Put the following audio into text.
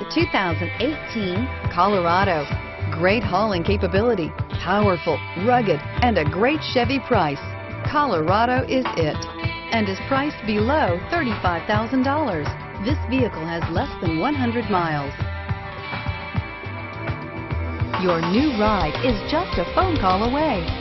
2018 Colorado. Great hauling capability, powerful, rugged, and a great Chevy price. Colorado is it, and is priced below $35,000. This vehicle has less than 100 miles. Your new ride is just a phone call away.